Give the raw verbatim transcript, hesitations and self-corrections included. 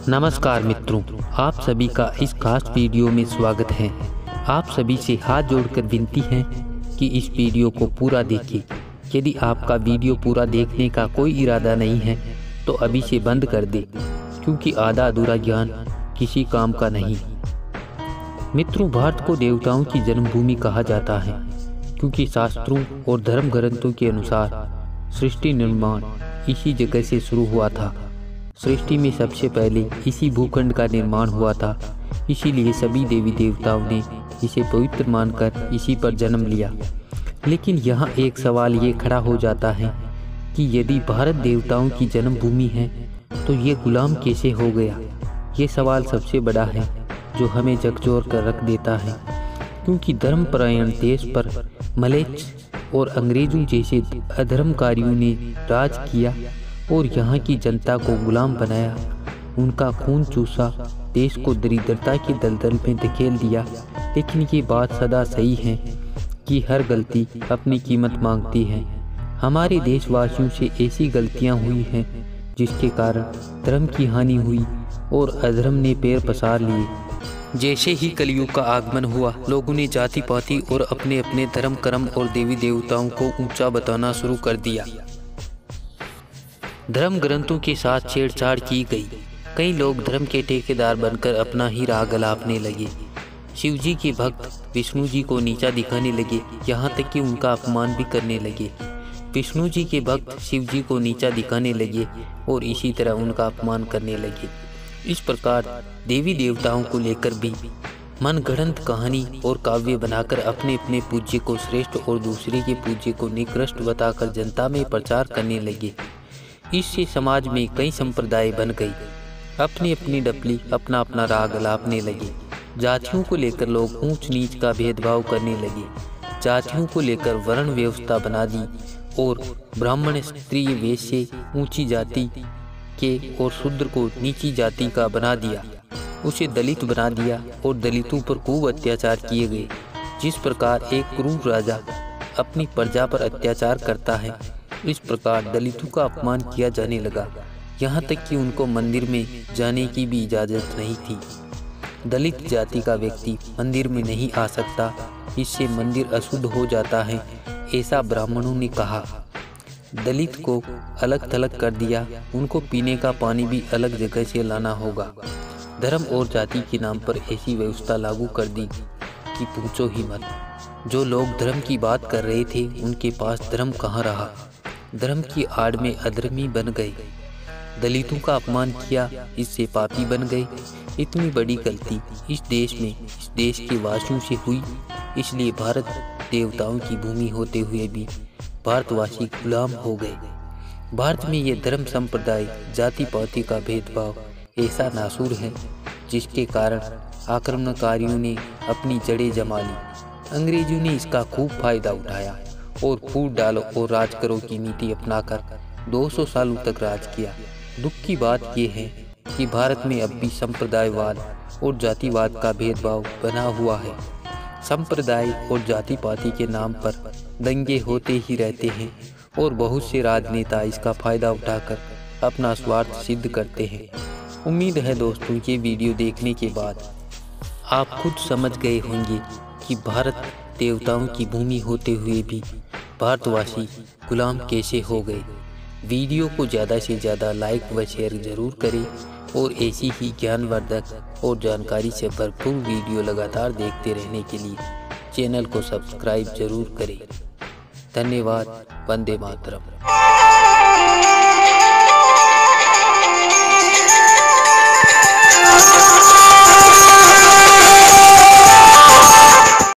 नमस्कार मित्रों, आप सभी का इस खास वीडियो में स्वागत है। आप सभी से हाथ जोड़कर विनती है कि इस वीडियो को पूरा देखें। यदि आपका वीडियो पूरा देखने का कोई इरादा नहीं है तो अभी से बंद कर दें, क्योंकि आधा अधूरा ज्ञान किसी काम का नहीं। मित्रों, भारत को देवताओं की जन्मभूमि कहा जाता है, क्योंकि शास्त्रों और धर्म ग्रंथों के अनुसार सृष्टि निर्माण इसी जगह से शुरू हुआ था। सृष्टि में सबसे पहले इसी भूखंड का निर्माण हुआ था, इसीलिए सभी देवी देवताओं ने इसे पवित्र मानकर इसी पर जन्म लिया। लेकिन यहाँ एक सवाल ये खड़ा हो जाता है कि यदि भारत देवताओं की जन्मभूमि है तो ये गुलाम कैसे हो गया। ये सवाल सबसे बड़ा है जो हमें झकझोर कर रख देता है, क्योंकि धर्मपरायण देश पर मलेच्छ और अंग्रेजों जैसे अधर्मकारियों ने राज किया और यहाँ की जनता को गुलाम बनाया, उनका खून चूसा, देश को दरिद्रता के दलदल में धकेल दिया। लेकिन ये बात सदा सही है कि हर गलती अपनी कीमत मांगती है। हमारे देशवासियों से ऐसी गलतियाँ हुई हैं जिसके कारण धर्म की हानि हुई और अधर्म ने पैर पसार लिए। जैसे ही कलयुग का आगमन हुआ, लोगों ने जाति पाति और अपने अपने धर्म कर्म और देवी देवताओं को ऊंचा बताना शुरू कर दिया। धर्म ग्रंथों के साथ छेड़छाड़ की गई। कई लोग धर्म के ठेकेदार बनकर अपना ही राह गलापने लगे। शिव जी के भक्त विष्णु जी को नीचा दिखाने लगे, यहाँ तक कि उनका अपमान भी करने लगे। विष्णु जी के भक्त शिव जी को नीचा दिखाने लगे और इसी तरह उनका अपमान करने लगे। इस प्रकार देवी देवताओं को लेकर भी मनगढ़ंत कहानी और काव्य बनाकर अपने अपने पूज्य को श्रेष्ठ और दूसरे के पूज्य को निकृष्ट बताकर जनता में प्रचार करने लगे। इससे समाज में कई संप्रदाय बन गई। अपनी अपनी डपली अपना अपना राग गलापने लगे। जातियों को लेकर लोग ऊंच नीच का भेदभाव करने लगे। जातियों को लेकर वर्ण व्यवस्था बना दी और ब्राह्मण स्त्रीय वैश्य ऊंची जाति के और शूद्र को नीची जाति का बना दिया। उसे दलित बना दिया और दलितों पर खूब अत्याचार किए गए। जिस प्रकार एक क्रूर राजा अपनी प्रजा पर अत्याचार करता है, इस प्रकार दलितों का अपमान किया जाने लगा। यहाँ तक कि उनको मंदिर में जाने की भी इजाज़त नहीं थी। दलित जाति का व्यक्ति मंदिर में नहीं आ सकता, इससे मंदिर अशुद्ध हो जाता है, ऐसा ब्राह्मणों ने कहा। दलित को अलग थलग कर दिया, उनको पीने का पानी भी अलग जगह से लाना होगा। धर्म और जाति के नाम पर ऐसी व्यवस्था लागू कर दी कि पूछो ही मत। जो लोग धर्म की बात कर रहे थे, उनके पास धर्म कहाँ रहा। धर्म की आड़ में अधर्मी बन गए। दलितों का अपमान किया, इससे पापी बन गए। इतनी बड़ी गलती इस देश में इस देश के वासियों से हुई, इसलिए भारत देवताओं की भूमि होते हुए भी भारतवासी गुलाम हो गए। भारत में ये धर्म संप्रदाय जाति पाति का भेदभाव ऐसा नासूर है जिसके कारण आक्रमणकारियों ने अपनी जड़ें जमा ली। अंग्रेजों ने इसका खूब फायदा उठाया और फूट डालो और राज करो की नीति अपनाकर दो सौ सालों तक राज किया। दुख की बात यह है कि भारत में अब भी संप्रदायवाद और जातिवाद का भेदभाव बना हुआ है। संप्रदाय और जाति पाति के नाम पर दंगे होते ही रहते हैं और बहुत से राजनेता इसका फायदा उठाकर अपना स्वार्थ सिद्ध करते हैं। उम्मीद है दोस्तों, ये वीडियो देखने के बाद आप खुद समझ गए होंगे कि भारत देवताओं की भूमि होते हुए भी भारतवासी गुलाम कैसे हो गए। वीडियो को ज़्यादा से ज़्यादा लाइक व शेयर ज़रूर करें और ऐसी ही ज्ञानवर्धक और जानकारी से भरपूर वीडियो लगातार देखते रहने के लिए चैनल को सब्सक्राइब जरूर करें। धन्यवाद। वंदे मातरम।